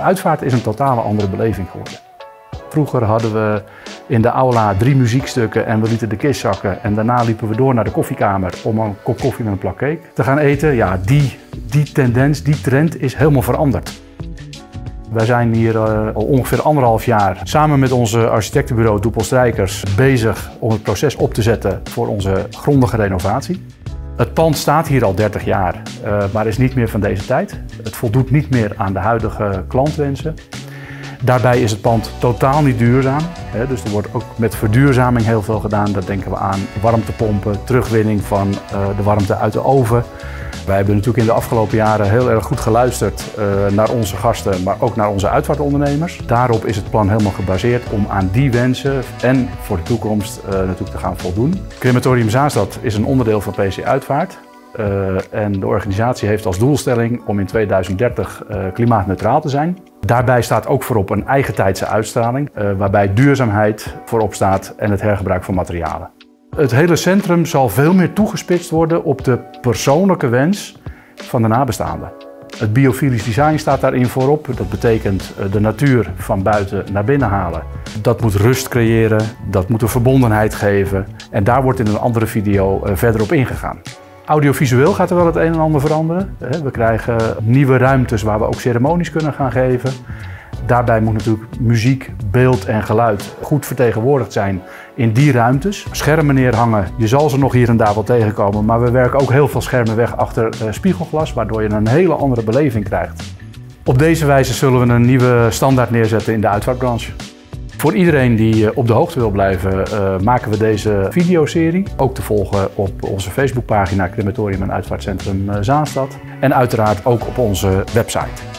Uitvaart is een totale andere beleving geworden. Vroeger hadden we in de aula 3 muziekstukken en we lieten de kist zakken. En daarna liepen we door naar de koffiekamer om een kop koffie met een plak cake te gaan eten. Ja, die tendens, die trend is helemaal veranderd. Wij zijn hier al ongeveer 1,5 jaar samen met onze architectenbureau Doepel Strijkers bezig om het proces op te zetten voor onze grondige renovatie. Het pand staat hier al 30 jaar, maar is niet meer van deze tijd. Het voldoet niet meer aan de huidige klantwensen. Daarbij is het pand totaal niet duurzaam. Dus er wordt ook met verduurzaming heel veel gedaan. Daar denken we aan warmtepompen, terugwinning van de warmte uit de oven. Wij hebben natuurlijk in de afgelopen jaren heel erg goed geluisterd naar onze gasten, maar ook naar onze uitvaartondernemers. Daarop is het plan helemaal gebaseerd om aan die wensen en voor de toekomst natuurlijk te gaan voldoen. Crematorium Zaanstad is een onderdeel van PC Uitvaart. En de organisatie heeft als doelstelling om in 2030 klimaatneutraal te zijn. Daarbij staat ook voorop een eigentijdse uitstraling, waarbij duurzaamheid voorop staat en het hergebruik van materialen. Het hele centrum zal veel meer toegespitst worden op de persoonlijke wens van de nabestaanden. Het biofilisch design staat daarin voorop. Dat betekent de natuur van buiten naar binnen halen. Dat moet rust creëren, dat moet een verbondenheid geven. En daar wordt in een andere video verder op ingegaan. Audiovisueel gaat er wel het een en ander veranderen. We krijgen nieuwe ruimtes waar we ook ceremonies kunnen gaan geven. Daarbij moet natuurlijk muziek, beeld en geluid goed vertegenwoordigd zijn in die ruimtes. Schermen neerhangen, je zal ze nog hier en daar wel tegenkomen, maar we werken ook heel veel schermen weg achter spiegelglas, waardoor je een hele andere beleving krijgt. Op deze wijze zullen we een nieuwe standaard neerzetten in de uitvaartbranche. Voor iedereen die op de hoogte wil blijven, maken we deze videoserie. Ook te volgen op onze Facebookpagina Crematorium en Uitvaartcentrum Zaanstad. En uiteraard ook op onze website.